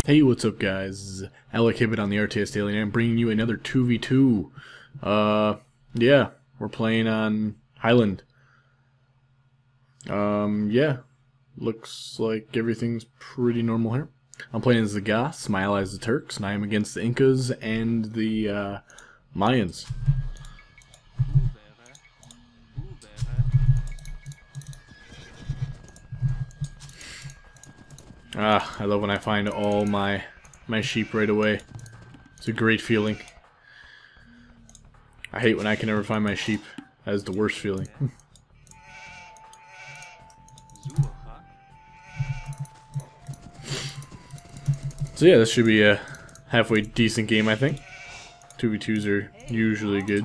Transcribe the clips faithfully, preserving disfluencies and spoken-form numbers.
Hey, what's up guys? Alec Hibbett on the R T S Daily, and I'm bringing you another two v two. Uh, yeah, we're playing on Highland. Um, yeah, looks like everything's pretty normal here. I'm playing as the Goths, my allies the Turks, and I am against the Incas and the uh, Mayans. Ah, I love when I find all my my sheep right away. It's a great feeling. I hate when I can never find my sheep. That is the worst feeling. So yeah, this should be a halfway decent game, I think. two v twos are usually good.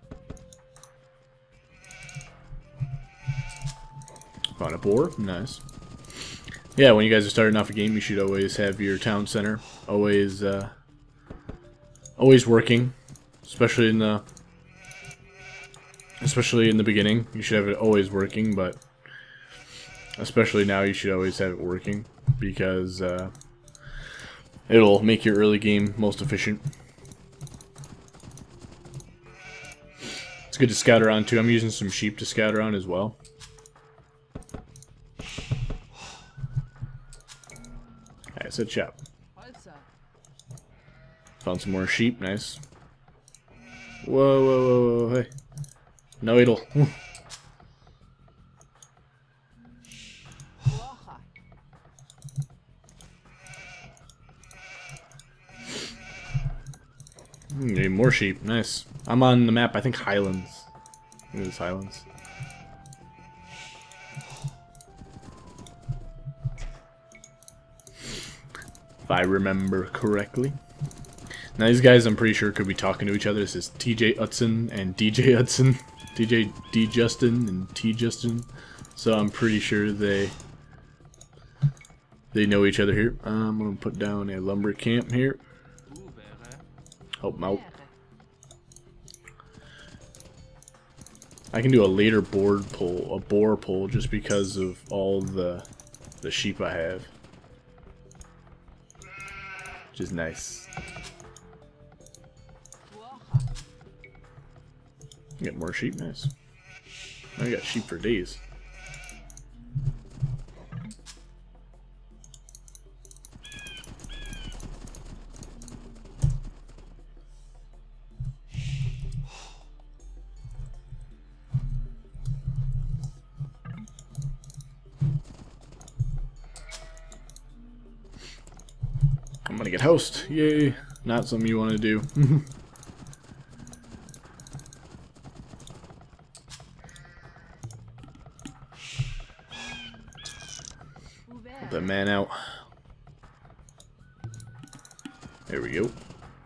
Found a boar, nice. Yeah, when you guys are starting off a game, you should always have your town center always, uh, always working, especially in the, especially in the beginning. You should have it always working, but especially now, you should always have it working because uh, it'll make your early game most efficient. It's good to scout around too. I'm using some sheep to scout around as well. I said chop. Found some more sheep, nice. Whoa, whoa, whoa, whoa, hey. No idle. Need more sheep, nice. I'm on the map, I think Highlands. It is Highlands. If I remember correctly. Now these guys, I'm pretty sure, could be talking to each other. This is T J Hudson and D J Hudson, T J D Justin and T Justin. So I'm pretty sure they they know each other here. I'm gonna put down a lumber camp here. Help them out. I can do a later board pull, a boar pull, just because of all the the sheep I have. Which is nice. Get more sheep, nice. I got sheep for days. I'm gonna get host. Yay. Not something you want to do. Put that man out. There we go.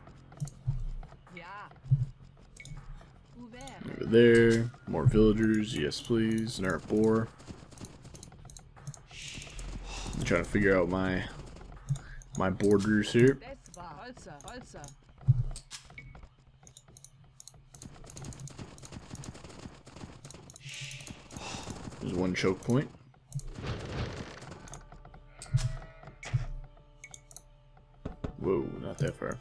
Over there. More villagers. Yes, please. And our boar. I'm trying to figure out my my borders here. There's one choke point. Whoa, not that far.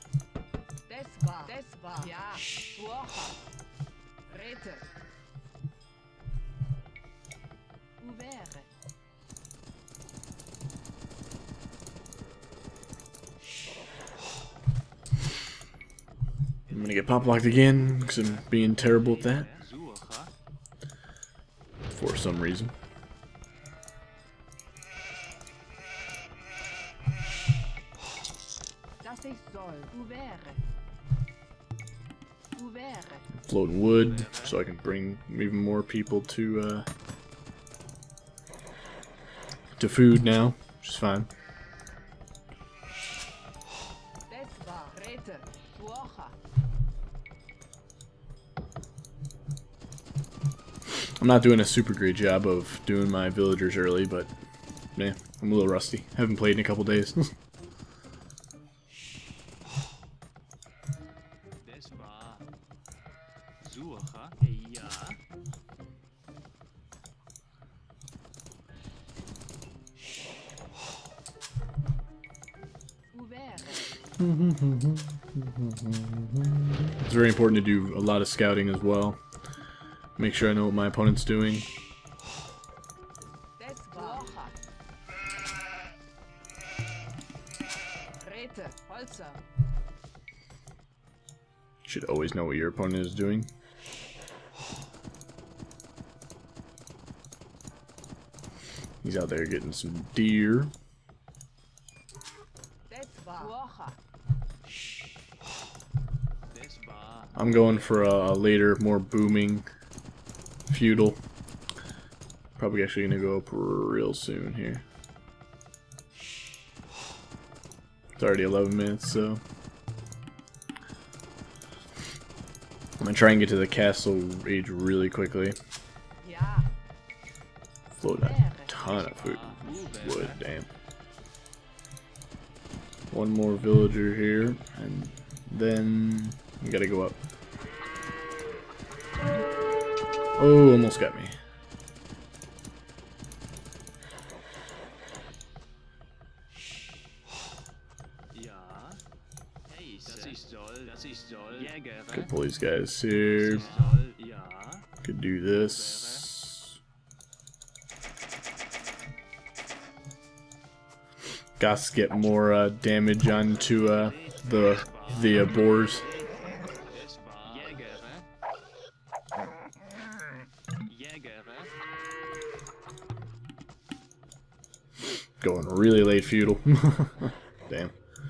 I'm gonna get pop locked again because I'm being terrible at that for some reason. Floating wood so I can bring even more people to uh, to food now, which is fine. I'm not doing a super great job of doing my villagers early, but yeah, I'm a little rusty. Haven't played in a couple days. It's very important to do a lot of scouting as well. Make sure I know what my opponent's doing. Should always know what your opponent is doing. He's out there getting some deer. I'm going for a later, more booming feudal. Probably actually gonna go up real soon here. It's already eleven minutes, so I'm gonna try and get to the castle age really quickly. Floating a ton of food. Wood, damn. One more villager here, and then we gotta go up. Oh, almost got me. Could pull these guys here. Could do this. Goths get more uh, damage onto uh, the the uh, boars. Going really late feudal. Damn.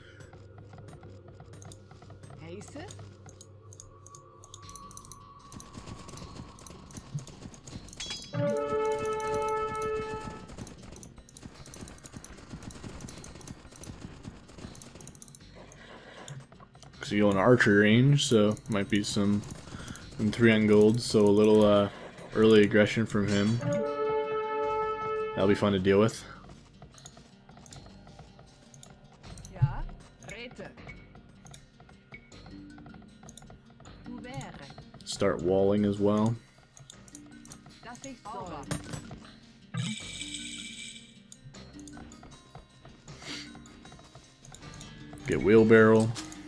So you're in archer range, so might be some, some three on gold, so a little uh, early aggression from him. That'll be fun to deal with. Start walling as well. Get wheelbarrow.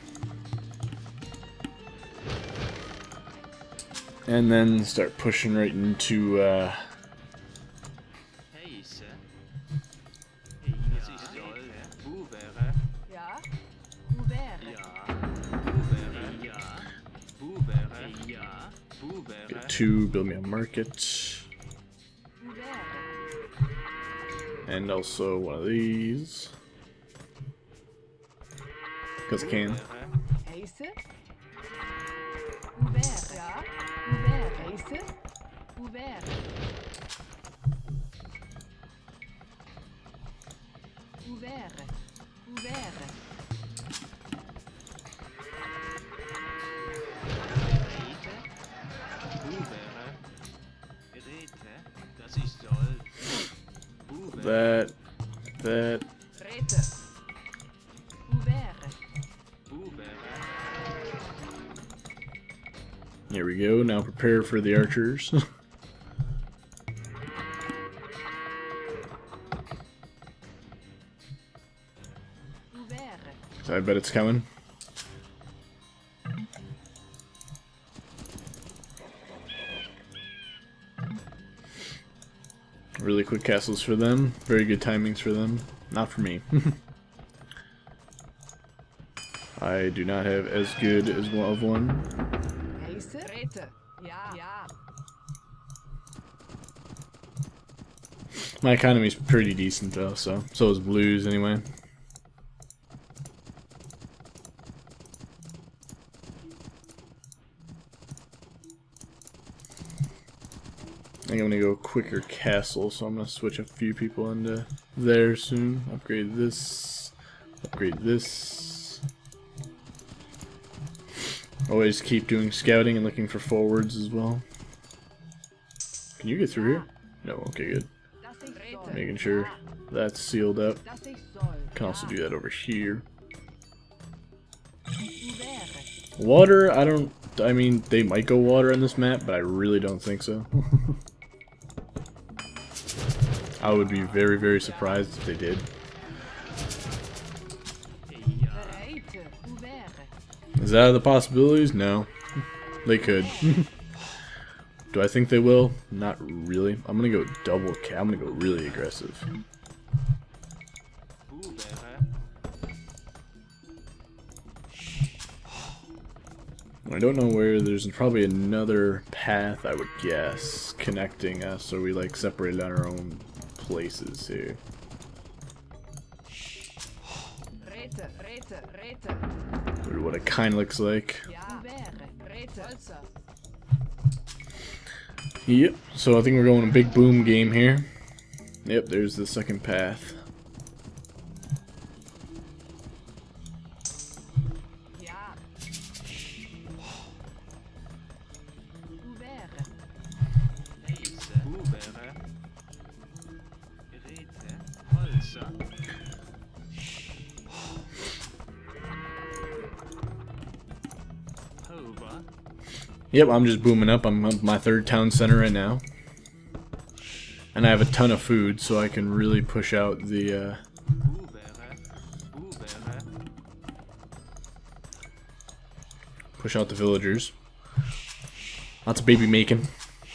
And then start pushing right into uh get two, build me a market. And also one of these. Because I can. That, that. Here we go. Now prepare for the archers. So I bet it's coming. Really quick castles for them. Very good timings for them. Not for me. I do not have as good as one of one. My economy's pretty decent though, so so is Blue's anyway. I think I'm gonna go quicker castle, so I'm gonna switch a few people into there soon. Upgrade this, upgrade this. Always keep doing scouting and looking for forwards as well. Can you get through here? No, okay, good. Making sure that's sealed up. Can also do that over here. Water, I don't, I mean, they might go water on this map, but I really don't think so. I would be very, very surprised if they did. Is that the possibilities? No. They could. Do I think they will? Not really. I'm gonna go double cap. I'm gonna go really aggressive. I don't know where. There's probably another path, I would guess, connecting us, so we like separated on our own places here. Or what it kind of looks like. Yep, so I think we're going a big boom game here. Yep, there's the second path. Yep, I'm just booming up. I'm at my third town center right now. And I have a ton of food, so I can really push out the, uh... push out the villagers. Lots of baby making.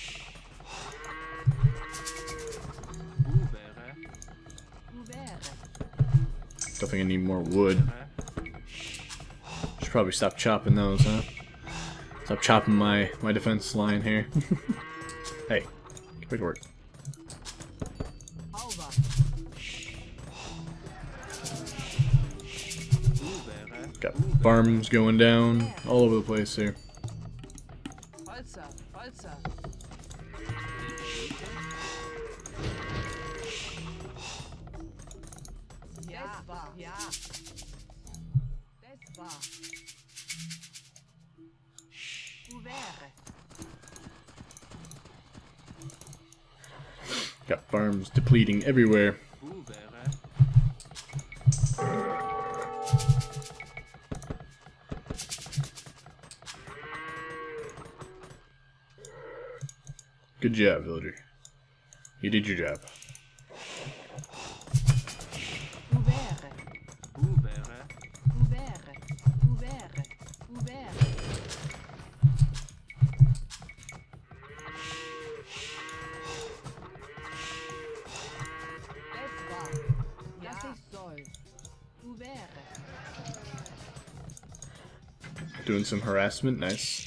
Definitely gonna need more wood. Should probably stop chopping those, huh? Stop chopping my, my defense line here. Hey, get back to work. Got farms going down all over the place here. Got farms depleting everywhere. Good job, villager. You did your job. Doing some harassment, nice.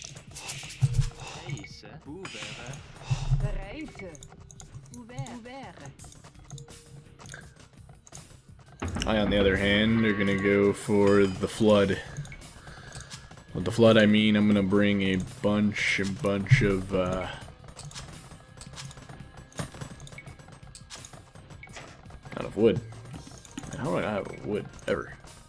I, on the other hand, are gonna go for the flood. With the flood, I mean I'm gonna bring a bunch, a bunch of, uh... out of wood. How do I not have wood, ever?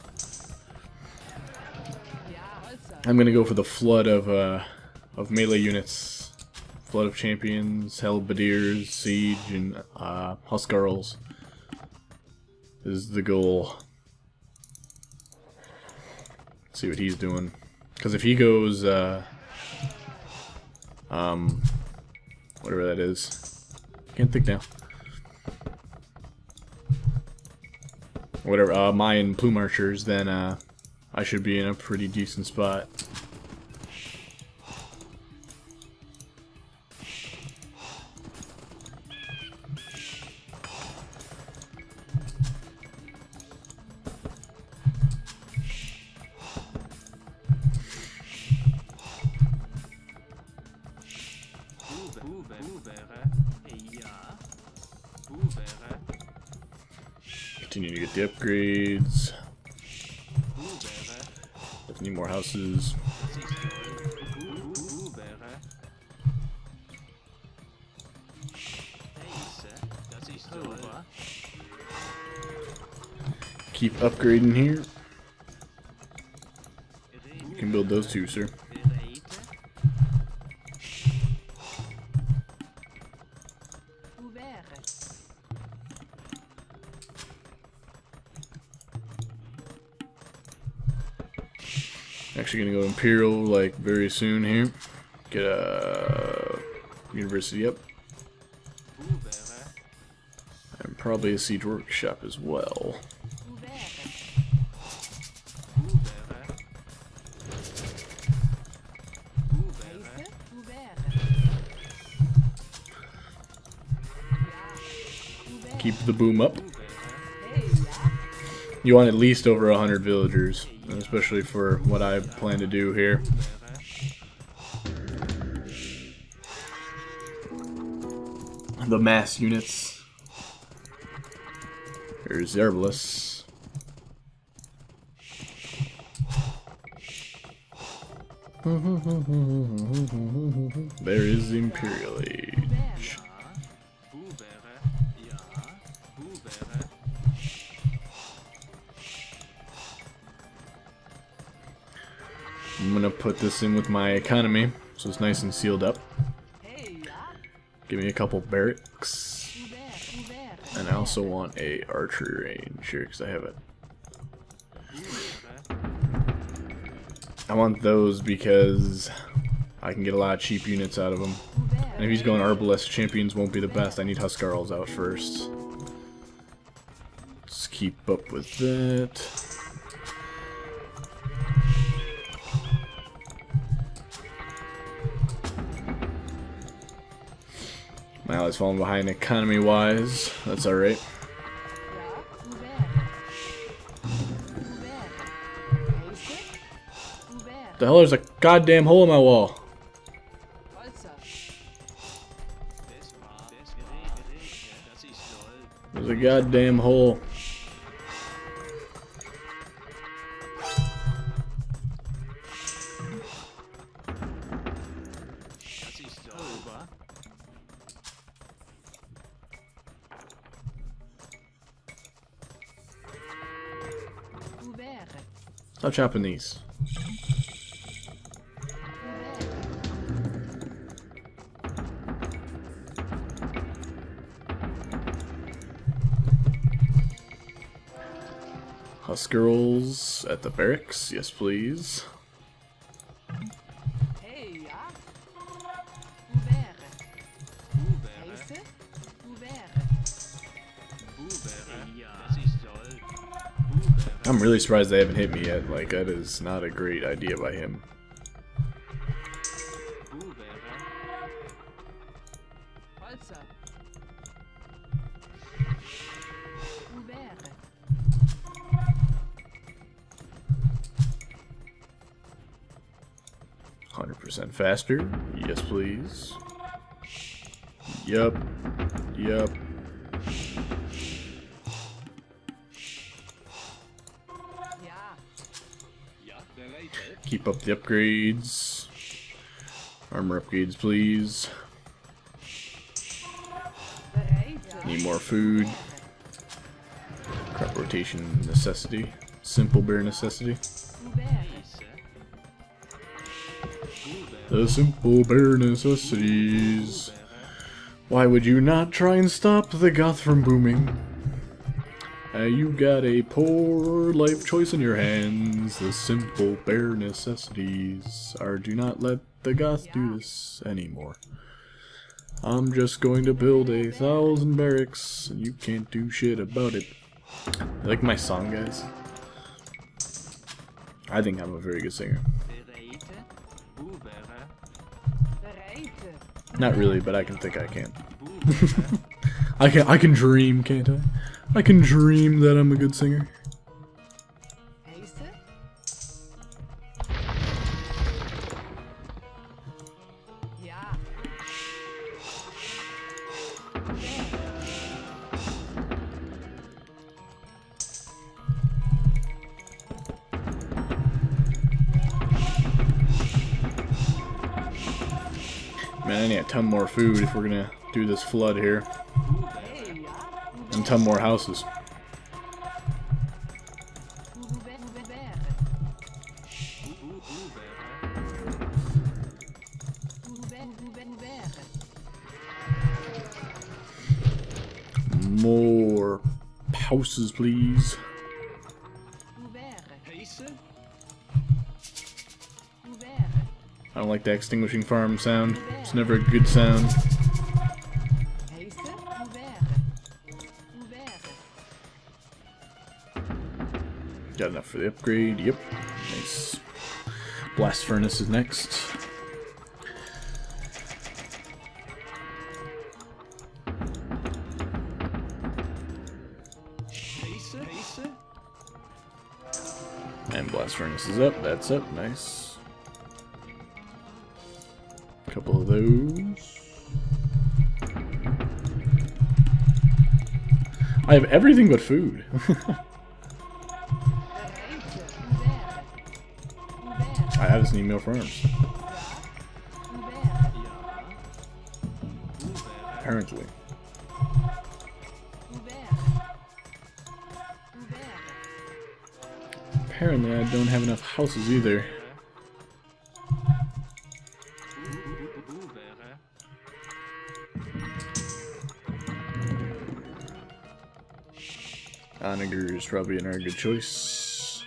I'm gonna go for the flood of, uh, of melee units. Flood of champions, halberdiers, siege, and, uh, huskarls is the goal. Let's see what he's doing. Because if he goes, uh, um, whatever that is. Can't think now. Whatever, uh, Mayan plume archers, then, uh, I should be in a pretty decent spot. Continue to get the upgrades. Definitely need more houses. Keep upgrading here. You can build those too, sir. Actually gonna go Imperial like very soon here. Get a university up. And probably a siege workshop as well. keep the boom up. You want at least over a hundred villagers, especially for what I plan to do here. The mass units. Here's the Herbalists. There is the Imperial Age. I'm gonna put this in with my economy, so it's nice and sealed up. Give me a couple barracks. And I also want a archery range here, because I have it. I want those because I can get a lot of cheap units out of them. And if he's going Arbalest, champions won't be the best. I need Huskarls out first. Let's keep up with that. My allies falling behind economy-wise. That's alright. The hell, there's a goddamn hole in my wall. There's a goddamn hole. Stop chopping these. Huskarls at the barracks, yes please. I'm really surprised they haven't hit me yet. Like, that is not a great idea by him. one hundred percent faster. Yes, please. Yup. Yup. Keep up the upgrades. Armor upgrades, please. Need more food. Crop rotation necessity. Simple bare necessity. The simple bare necessities. Why would you not try and stop the Goth from booming? Uh, you got a poor life choice in your hands. The simple bare necessities are do not let the Goth do this anymore. I'm just going to build a thousand barracks and you can't do shit about it. You like my song, guys? I think I'm a very good singer. Not really, but I can think I can. I can I can dream, can't I? I can dream that I'm a good singer. Man, I need a ton more food if we're gonna do this flood here. And a ton more houses. More houses, please. I don't like the extinguishing farm sound. It's never a good sound. Got enough for the upgrade. Yep. Nice. Blast furnace is next. furnace is up. That's up. Nice. A couple of those. I have everything but food. I have some email farms. Apparently. Apparently I don't have enough houses either. Onager is probably another good choice.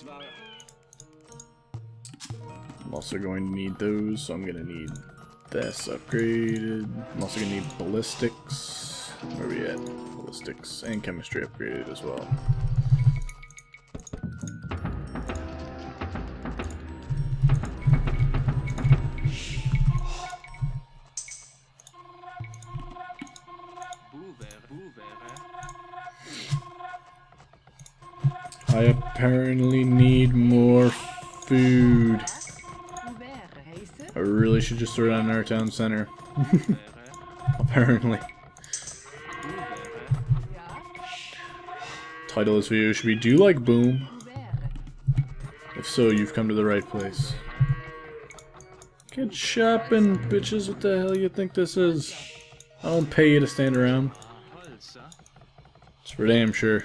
I'm also going to need those, so I'm going to need this upgraded. I'm also going to need ballistics. Where are we at? Ballistics and chemistry upgraded as well. I apparently need more food. I really should just throw it on our town center. Apparently. Title of this video should be, do you like boom? If so, you've come to the right place. Get shopping, bitches. What the hell you think this is? I don't pay you to stand around. It's for damn sure.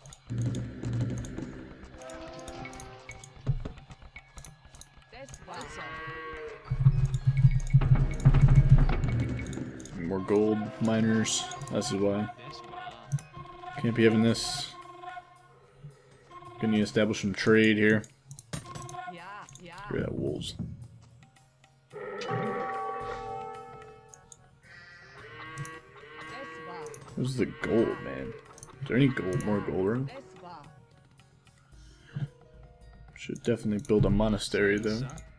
More gold miners. This is why. Can't be having this. Gonna need to establish some trade here. Get rid of that wolves. Where's the gold, man? Is there any gold? More gold room? Should definitely build a monastery though.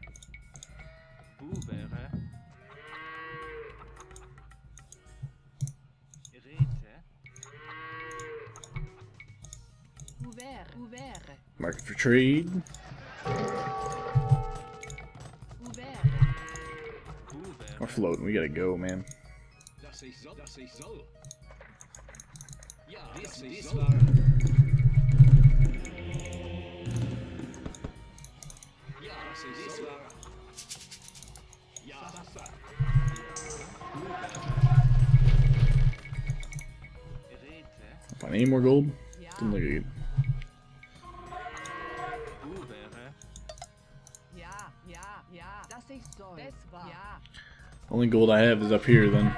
Market for trade. We're floating. We gotta go, man. Find any more gold? Didn't look good. Only gold I have is up here then.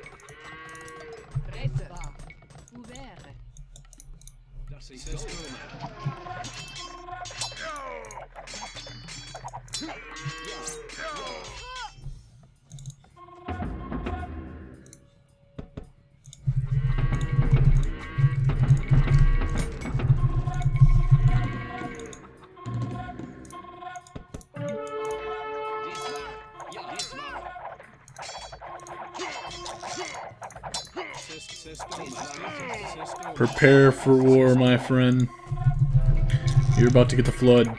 Prepare for war, my friend. You're about to get the flood.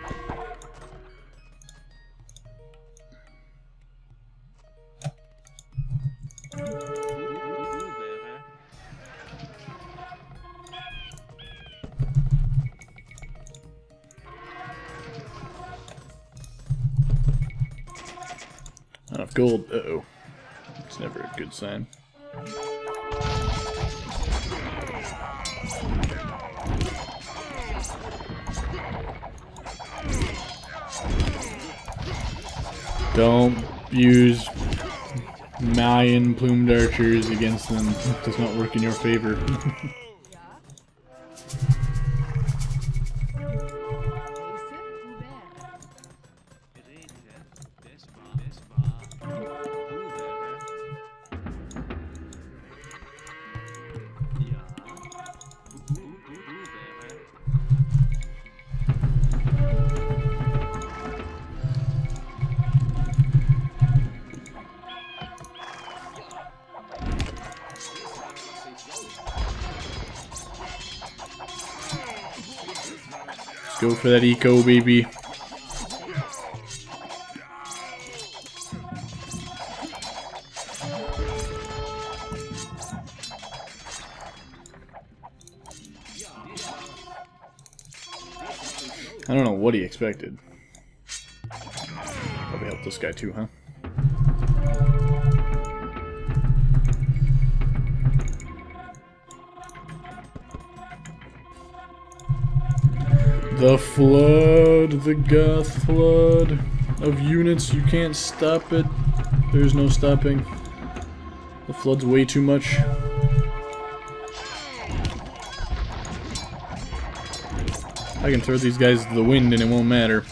Not enough gold. Uh-oh. It's never a good sign. Don't use Mayan plumed archers against them. It does not work in your favor. Go for that eco, baby. I don't know what he expected. Probably help this guy too, huh? The flood, the Goth flood of units, you can't stop it. There's no stopping. The flood's way too much. I can throw these guys to the wind and it won't matter.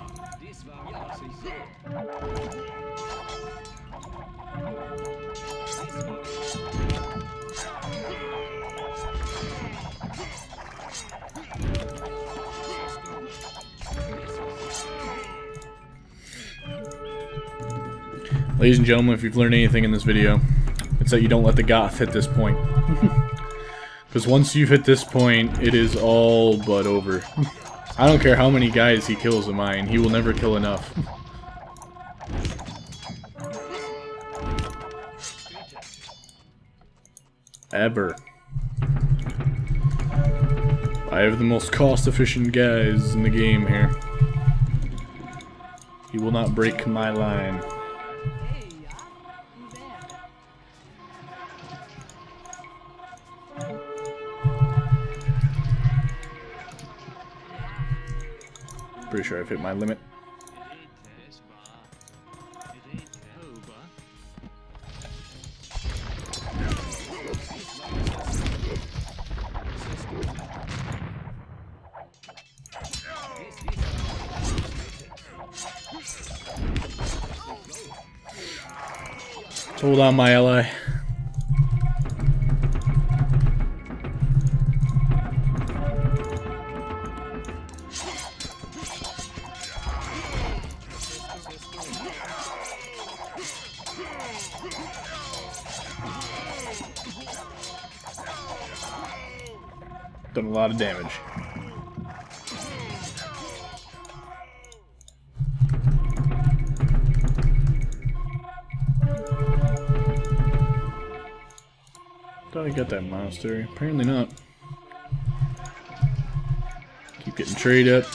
Ladies and gentlemen, if you've learned anything in this video, it's that you don't let the Goth hit this point. Because once you've hit this point, it is all but over. I don't care how many guys he kills of mine, he will never kill enough. Ever. I have the most cost-efficient guys in the game here. He will not break my line. Pretty sure I've hit my limit. Hold on, my ally. Done a lot of damage. Thought I got that monastery. Apparently not. Keep getting trade up.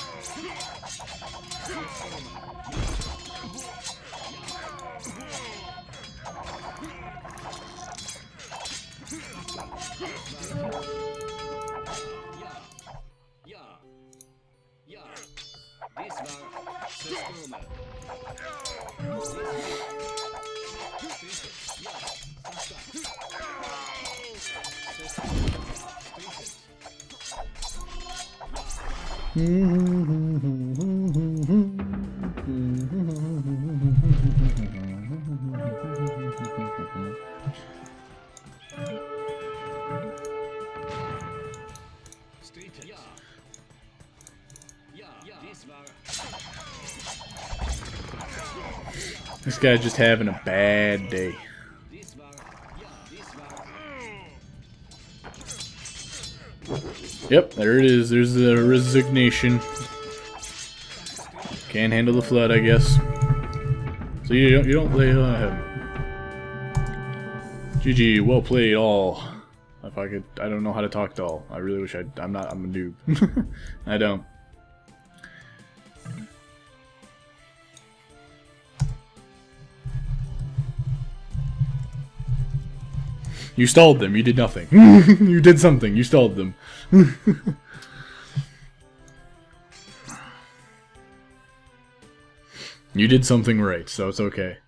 This guy's just having a bad day. Yep, there it is. There's the resignation. Can't handle the flood, I guess. So you don't you don't play uh, G G, well played all. If I could, I don't know how to talk to all. I really wish I. I'm not. I'm a noob. I don't. You stalled them. You did nothing. You did something. You stalled them. You did something right, so it's okay.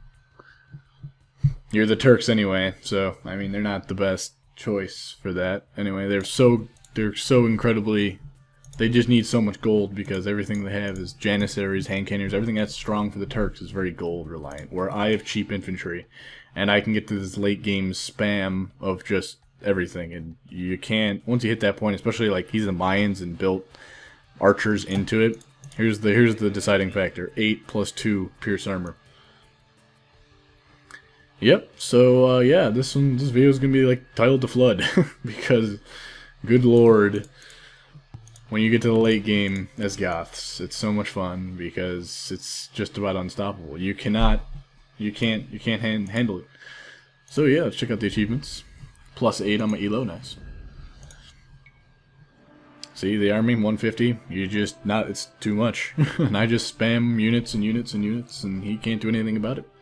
You're the Turks anyway, so I mean they're not the best choice for that. Anyway, they're so they're so incredibly. They just need so much gold because everything they have is janissaries, hand cannons, everything that's strong for the Turks is very gold reliant. Where I have cheap infantry, and I can get to this late game spam of just everything, and you can't once you hit that point, especially like he's the Mayans and built archers into it. Here's the here's the deciding factor: eight plus two pierce armor. Yep. So uh, yeah, this one this video is gonna be like titled "The Flood" because, good lord. when you get to the late game as Goths, it's so much fun because it's just about unstoppable. You cannot, you can't, you can't hand, handle it. So yeah, let's check out the achievements. Plus eight on my elo, nice. See, the army, one fifty, you just, not, it's too much. And I just spam units and units and units, and he can't do anything about it.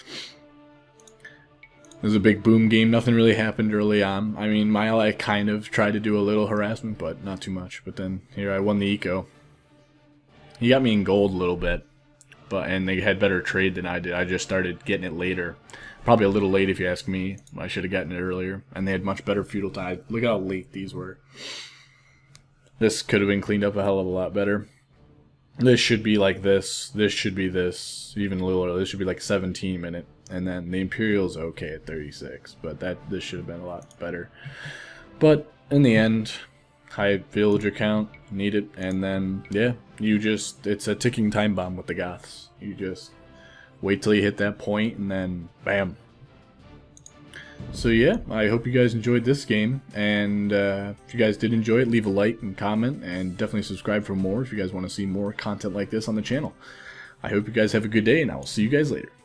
It was a big boom game, nothing really happened early on. I mean, my ally kind of tried to do a little harassment, but not too much. But then, here, I won the eco. He got me in gold a little bit, but and they had better trade than I did. I just started getting it later. Probably a little late if you ask me. I should have gotten it earlier. And they had much better feudal ties. Look how late these were. This could have been cleaned up a hell of a lot better. This should be like this. This should be this. Even a little earlier. This should be like seventeen minute. And then the Imperial's okay at thirty-six. But that this should have been a lot better. But in the end, high villager count, need it. And then, yeah, you just, it's a ticking time bomb with the Goths. You just wait till you hit that point and then bam. So yeah, I hope you guys enjoyed this game, and uh, if you guys did enjoy it, leave a like and comment, and definitely subscribe for more if you guys want to see more content like this on the channel. I hope you guys have a good day, and I will see you guys later.